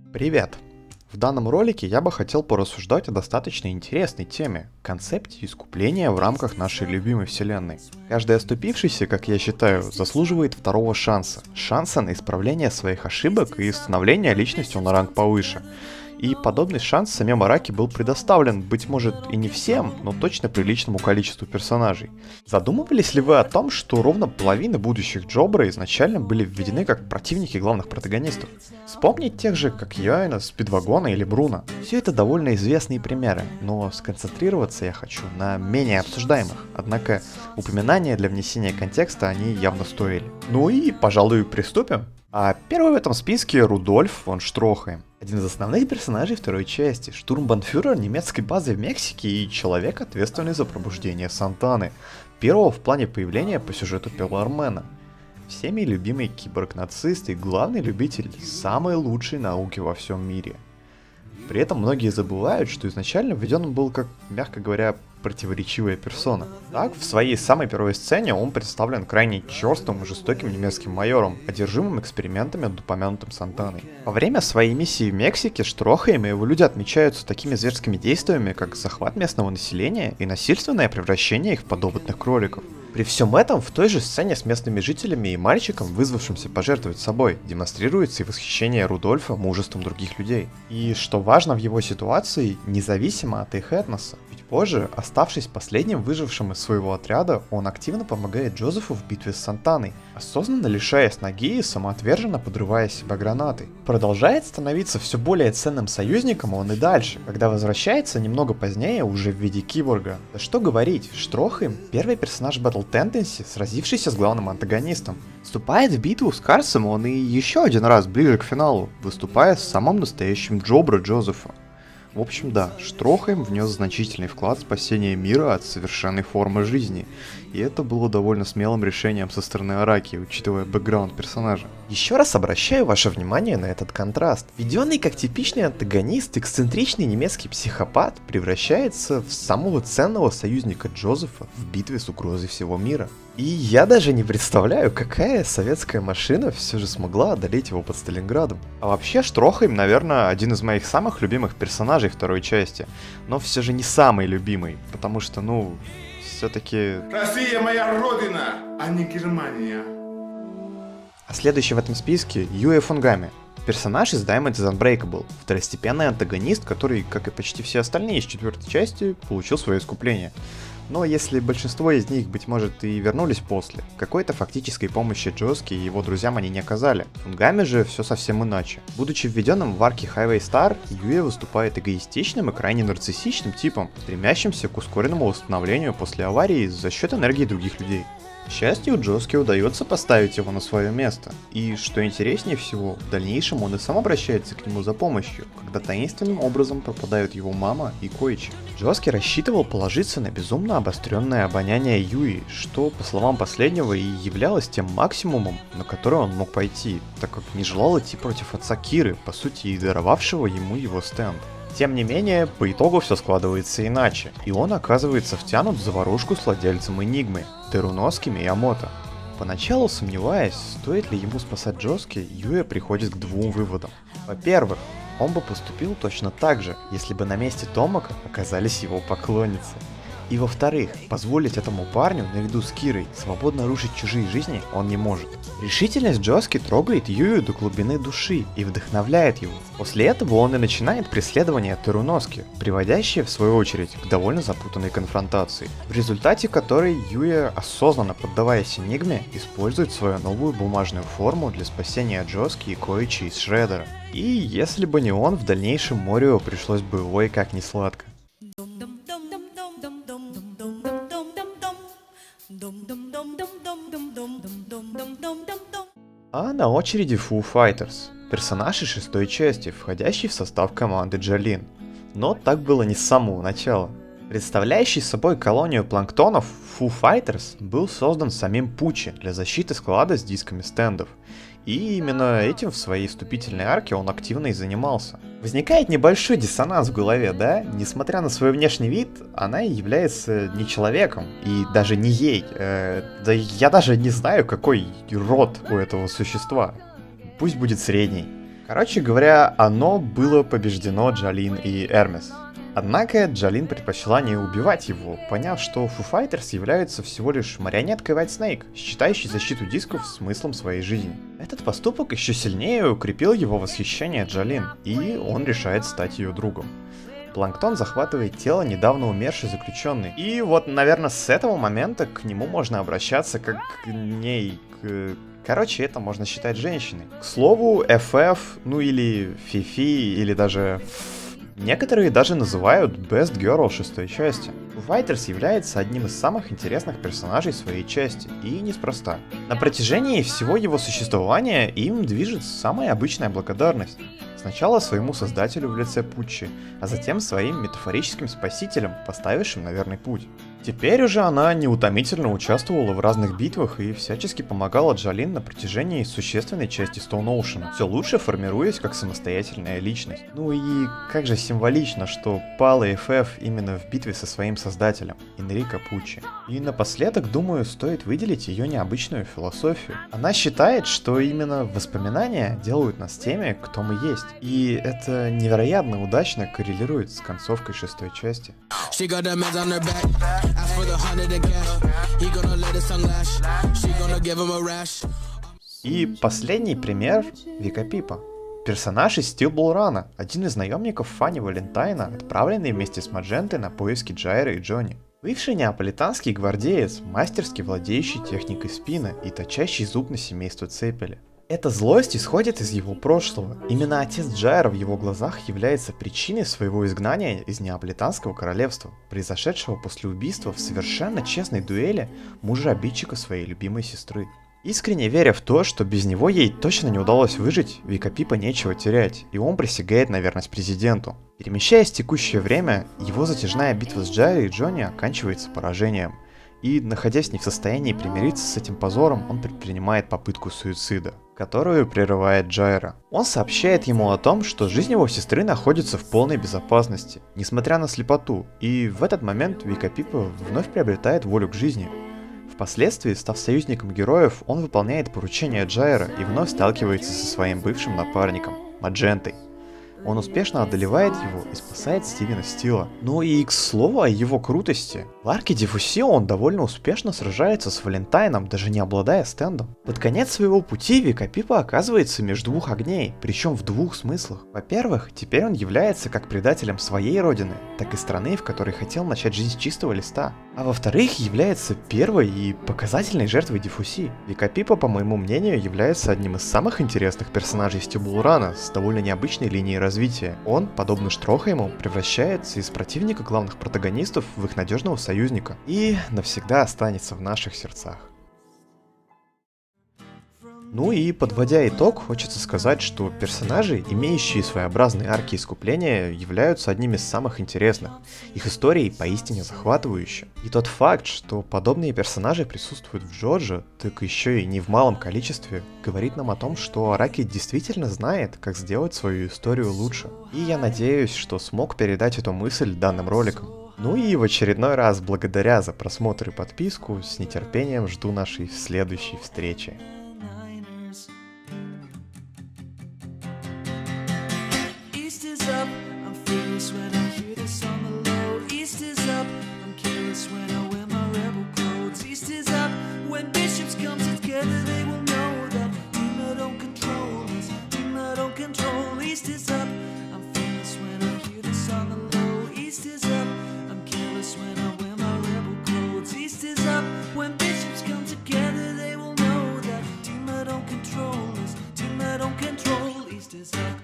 Привет! В данном ролике я бы хотел порассуждать о достаточно интересной теме – концепте искупления в рамках нашей любимой вселенной. Каждый оступившийся, как я считаю, заслуживает второго шанса. Шанса на исправление своих ошибок и становление личностью на ранг повыше. И подобный шанс в самом Араке был предоставлен, быть может, и не всем, но точно приличному количеству персонажей. Задумывались ли вы о том, что ровно половина будущих Джобра изначально были введены как противники главных протагонистов? Вспомнить тех же, как Йоэна, Спидвагона или Бруно. Все это довольно известные примеры, но сконцентрироваться я хочу на менее обсуждаемых, однако упоминания для внесения контекста они явно стоили. Ну и, пожалуй, приступим. А первый в этом списке Рудольф фон Штрохейм. Один из основных персонажей второй части, штурмбанфюрер немецкой базы в Мексике и человек, ответственный за пробуждение Сантаны, первого в плане появления по сюжету Пелармена. Всеми любимый киборг-нацист и главный любитель самой лучшей науки во всем мире. При этом многие забывают, что изначально введен он был как, мягко говоря, противоречивая персона. Так, в своей самой первой сцене он представлен крайне черствым и жестоким немецким майором, одержимым экспериментами над упомянутым Сантаной. Во время своей миссии в Мексике Штрохейм и его люди отмечаются такими зверскими действиями, как захват местного населения и насильственное превращение их в подопытных кроликов. При всем этом в той же сцене с местными жителями и мальчиком, вызвавшимся пожертвовать собой, демонстрируется и восхищение Рудольфа мужеством других людей. И что важно в его ситуации, независимо от их этноса. Ведь позже, оставшись последним выжившим из своего отряда, он активно помогает Джозефу в битве с Сантаной, осознанно лишаясь ноги и самоотверженно подрывая себя гранатой. Продолжает становиться все более ценным союзником он и дальше, когда возвращается немного позднее уже в виде киборга. Да что говорить, Штрохейм — первый персонаж Battle Tendency, сразившийся с главным антагонистом. Вступает в битву с Карсом он и еще один раз ближе к финалу, выступая с самым настоящим Джобра Джозефа. В общем, да, Штрохейм внес значительный вклад в спасение мира от совершенной формы жизни, и это было довольно смелым решением со стороны Араки, учитывая бэкграунд персонажа. Еще раз обращаю ваше внимание на этот контраст. Введенный как типичный антагонист, эксцентричный немецкий психопат превращается в самого ценного союзника Джозефа в битве с угрозой всего мира. И я даже не представляю, какая советская машина все же смогла одолеть его под Сталинградом. А вообще Штрохейм, наверное, один из моих самых любимых персонажей второй части, но все же не самый любимый, потому что, все-таки... Россия моя родина, а не Германия. А следующий в этом списке Юэ Фунгами. Персонаж из Diamond is Unbreakable, второстепенный антагонист, который, как и почти все остальные из четвертой части, получил свое искупление. Но если большинство из них, быть может, и вернулись после, какой-то фактической помощи Джоски и его друзьям они не оказали. Фунгами же все совсем иначе. Будучи введенным в арке Highway Star, Юэ выступает эгоистичным и крайне нарциссичным типом, стремящимся к ускоренному восстановлению после аварии за счет энергии других людей. К счастью, Джоске удается поставить его на свое место, и, что интереснее всего, в дальнейшем он и сам обращается к нему за помощью, когда таинственным образом пропадают его мама и Коичи. Джоске рассчитывал положиться на безумно обостренное обоняние Юи, что, по словам последнего, и являлось тем максимумом, на который он мог пойти, так как не желал идти против отца Киры, по сути и даровавшего ему его стенд. Тем не менее, по итогу все складывается иначе, и он оказывается втянут в заварушку с владельцем Энигмы, Теруноски Миямото. Поначалу сомневаясь, стоит ли ему спасать Джоски, Юэ приходит к двум выводам. Во-первых, он бы поступил точно так же, если бы на месте Томака оказались его поклонницы. И во-вторых, позволить этому парню, наряду с Кирой, свободно рушить чужие жизни он не может. Решительность Джоски трогает Юю до глубины души и вдохновляет его. После этого он и начинает преследование Теруноски, приводящее в свою очередь к довольно запутанной конфронтации, в результате которой Юя, осознанно поддаваясь Энигме, использует свою новую бумажную форму для спасения Джоски и Коичи из Шреддера. И если бы не он, в дальнейшем Морио пришлось бы ой как не сладко. А на очереди Foo Fighters, персонаж из шестой части, входящий в состав команды Джолин. Но так было не с самого начала. Представляющий собой колонию планктонов, Foo Fighters был создан самим Пуччи для защиты склада с дисками стендов. И именно этим в своей вступительной арке он активно и занимался. Возникает небольшой диссонанс в голове, да? Несмотря на свой внешний вид, она является не человеком, и даже не ей. Да я даже не знаю, какой род у этого существа. Пусть будет средний. Короче говоря, оно было побеждено Джолин и Эрмес. Однако Джолин предпочла не убивать его, поняв, что Foo Fighters являются всего лишь марионеткой White Snake, считающей защиту дисков смыслом своей жизни. Этот поступок еще сильнее укрепил его восхищение Джолин, и он решает стать ее другом. Планктон захватывает тело недавно умершей заключенной, и вот, наверное, с этого момента к нему можно обращаться как к ней, Короче, это можно считать женщиной. К слову, FF, ну или Фифи, или даже... Некоторые даже называют Best Girl шестой части. Foo Fighters является одним из самых интересных персонажей своей части, и неспроста. На протяжении всего его существования им движет самая обычная благодарность. Сначала своему создателю в лице Пуччи, а затем своим метафорическим спасителям, поставившим на верный путь. Теперь уже она неутомительно участвовала в разных битвах и всячески помогала Джолин на протяжении существенной части Stone Ocean, все лучше формируясь как самостоятельная личность. Ну и как же символично, что пала FF именно в битве со своим создателем, Энрико Пуччи. И напоследок, думаю, стоит выделить ее необычную философию. Она считает, что именно воспоминания делают нас теми, кто мы есть. И это невероятно удачно коррелирует с концовкой шестой части. И последний пример — Вика Пипа. Персонаж из Steel Ball Run, один из наемников Фанни Валентайна, отправленный вместе с Маджентой на поиски Джайра и Джонни. Бывший неаполитанский гвардеец, мастерски владеющий техникой спина и точащий зуб на семейство Цепели. Эта злость исходит из его прошлого. Именно отец Джайра в его глазах является причиной своего изгнания из Неаполитанского королевства, произошедшего после убийства в совершенно честной дуэли мужа-обидчика своей любимой сестры. Искренне веря в то, что без него ей точно не удалось выжить, Вика Пипа нечего терять, и он присягает на верность президенту. Перемещаясь в текущее время, его затяжная битва с Джайрой и Джонни оканчивается поражением. И, находясь не в состоянии примириться с этим позором, он предпринимает попытку суицида, которую прерывает Джайра. Он сообщает ему о том, что жизнь его сестры находится в полной безопасности, несмотря на слепоту, и в этот момент Вика Пипа вновь приобретает волю к жизни. Впоследствии, став союзником героев, он выполняет поручение Джайра и вновь сталкивается со своим бывшим напарником, Маджентой. Он успешно одолевает его и спасает Стивена Стила. Ну и к слову о его крутости. В арке Дифусио он довольно успешно сражается с Валентайном, даже не обладая стендом. Под конец своего пути Вика Пипа оказывается между двух огней, причем в двух смыслах. Во-первых, теперь он является как предателем своей родины, так и страны, в которой хотел начать жизнь с чистого листа. А во-вторых, является первой и показательной жертвой Дифуси. Вика Пипа, по моему мнению, является одним из самых интересных персонажей Steel Ball Run с довольно необычной линией развития. Он, подобно Штрохайму, превращается из противника главных протагонистов в их надежного союзника и навсегда останется в наших сердцах. Ну и подводя итог, хочется сказать, что персонажи, имеющие своеобразные арки искупления, являются одними из самых интересных. Их истории поистине захватывающие. И тот факт, что подобные персонажи присутствуют в Джоджо, так еще и не в малом количестве, говорит нам о том, что Араки действительно знает, как сделать свою историю лучше. И я надеюсь, что смог передать эту мысль данным роликом. Ну и в очередной раз благодаря за просмотр и подписку, с нетерпением жду нашей следующей встречи. East is up.